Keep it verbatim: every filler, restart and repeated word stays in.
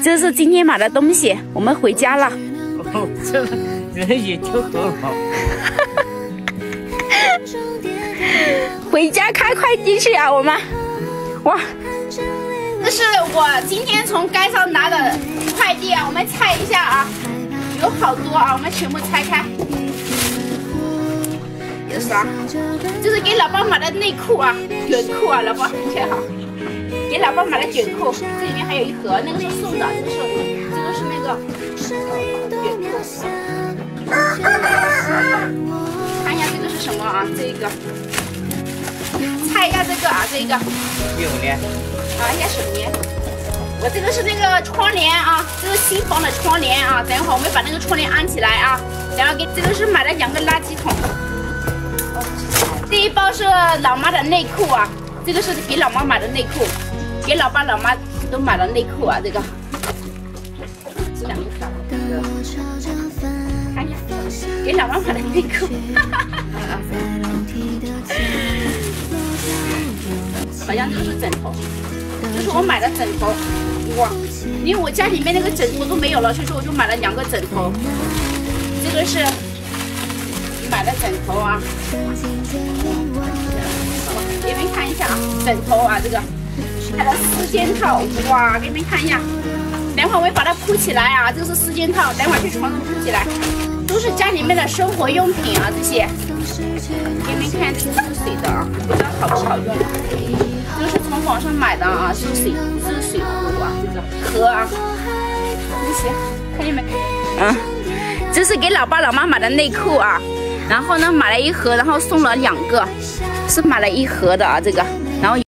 这是今天买的东西，我们回家了。 哦，这人也就很好。 回家开快递去啊，我们。哇，这是我今天从街上拿的快递啊，我们拆一下啊，有好多啊，我们全部拆开。这是啥？这是给老爸买的内裤啊，卷裤啊，老爸看好。给老爸买的卷裤，这里面还有一盒，那个是送的，这是这个是那个卷裤。看一下这个是什么啊？这个，猜一下这个啊，这个。 有呢。 啊，应该是棉。我这个是那个窗帘啊，这是新房的窗帘啊。等一会儿我们把那个窗帘安起来啊。然后给这个是买了两个垃圾桶。这一包是老妈的内裤啊，这个是给老妈买的内裤。给老爸老妈都买了内裤啊，这个这两个少，看一下，给老妈买的内裤，好像这个是枕头，这是我买的枕头，哇，因为我家里面那个枕头都没有了，所以说我就买了两个枕头，这个是买的枕头啊，给你们看一下啊，枕头啊，这个。买了四件套，哇，给你们看一下。等会儿我把它铺起来啊，这个是四件套，等会儿去床上铺起来，都是家里面的生活用品啊，这些。给你们看，这个是水的啊，不知道好不好用。这个是从网上买的啊，是水，这是水壶啊，这个盒啊，这些看见没？嗯，这是给老爸老妈买的内裤啊，然后呢买了一盒，然后送了两个，是买了一盒的啊，这个，然后。